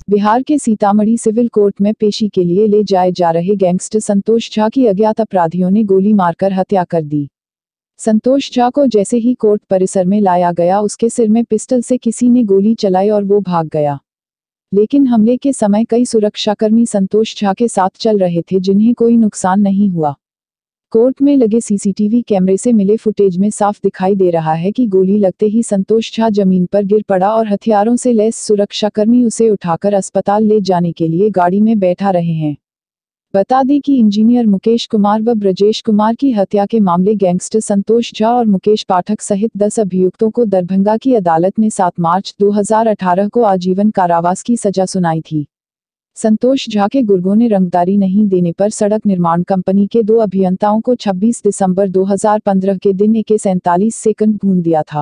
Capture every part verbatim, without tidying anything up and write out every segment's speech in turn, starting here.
बिहार के Sitamarhi civil court में पेशी के लिए ले जाए जा रहे गैंगस्टर संतोष झा की अज्ञात अपराधियों ने गोली मारकर हत्या कर दी। संतोष झा को जैसे ही कोर्ट परिसर में लाया गया, उसके सिर में पिस्टल से किसी ने गोली चलाई और वो भाग गया। लेकिन हमले के समय कई सुरक्षाकर्मी संतोष झा के साथ चल रहे थे, जिन्हें कोई नुकसान नहीं हुआ। कोर्ट में लगे सीसीटीवी कैमरे से मिले फुटेज में साफ दिखाई दे रहा है कि गोली लगते ही संतोष झा जमीन पर गिर पड़ा और हथियारों से लैस सुरक्षाकर्मी उसे उठाकर अस्पताल ले जाने के लिए गाड़ी में बैठा रहे हैं। बता दें कि इंजीनियर मुकेश कुमार व ब्रजेश कुमार की हत्या के मामले गैंगस्टर संतोष झा और मुकेश पाठक सहित दस अभियुक्तों को दरभंगा की अदालत ने सात मार्च दो हज़ार अठारह को आजीवन कारावास की सजा सुनाई थी। संतोष झा के गुर्गों ने रंगदारी नहीं देने पर सड़क निर्माण कंपनी के दो अभियंताओं को छब्बीस दिसंबर दो हज़ार पंद्रह के दिन ए के सैंतालीस सेकंड भून दिया था।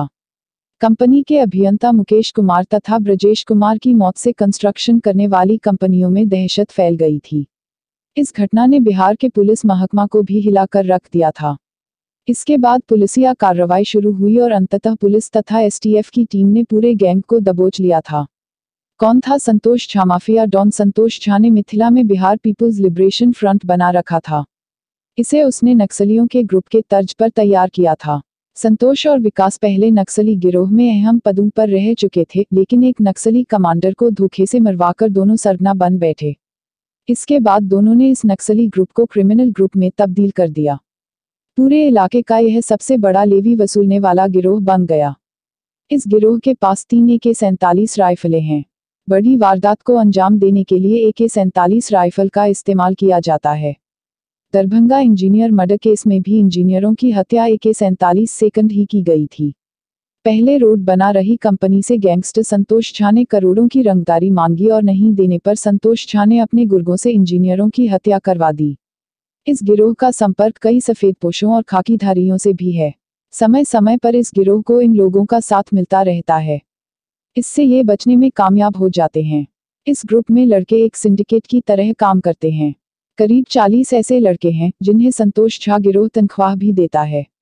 कंपनी के अभियंता मुकेश कुमार तथा ब्रजेश कुमार की मौत से कंस्ट्रक्शन करने वाली कंपनियों में दहशत फैल गई थी। इस घटना ने बिहार के पुलिस महकमा को भी हिलाकर रख दिया था। इसके बाद पुलिसिया कार्रवाई शुरू हुई और अंततः पुलिस तथा एस टी एफ की टीम ने पूरे गैंग को दबोच लिया था। कौन था संतोष झा? माफिया डॉन संतोष झा ने मिथिला में बिहार पीपुल्स लिबरेशन फ्रंट बना रखा था। इसे उसने नक्सलियों के ग्रुप के तर्ज पर तैयार किया था। संतोष और विकास पहले नक्सली गिरोह में अहम पदों पर रह चुके थे, लेकिन एक नक्सली कमांडर को धोखे से मरवाकर दोनों सरगना बन बैठे। इसके बाद दोनों ने इस नक्सली ग्रुप को क्रिमिनल ग्रुप में तब्दील कर दिया। पूरे इलाके का यह सबसे बड़ा लेवी वसूलने वाला गिरोह बन गया। इस गिरोह के पास तीन ए के सैंतालीस राइफलें हैं। बड़ी वारदात को अंजाम देने के लिए ए के सैंतालीस राइफल का इस्तेमाल किया जाता है। दरभंगा इंजीनियर मर्डर केस में भी इंजीनियरों की हत्या ए के सैंतालीस सेकंड ही की गई थी। पहले रोड बना रही कंपनी से गैंगस्टर संतोष झा ने करोड़ों की रंगदारी मांगी और नहीं देने पर संतोष झा ने अपने गुर्गों से इंजीनियरों की हत्या करवा दी। इस गिरोह का संपर्क कई सफेदपोशों और खाकीधारियों से भी है। समय समय पर इस गिरोह को इन लोगों का साथ मिलता रहता है। इससे ये बचने में कामयाब हो जाते हैं। इस ग्रुप में लड़के एक सिंडिकेट की तरह काम करते हैं। करीब चालीस ऐसे लड़के हैं जिन्हें संतोष झा गिरोह तनख्वाह भी देता है।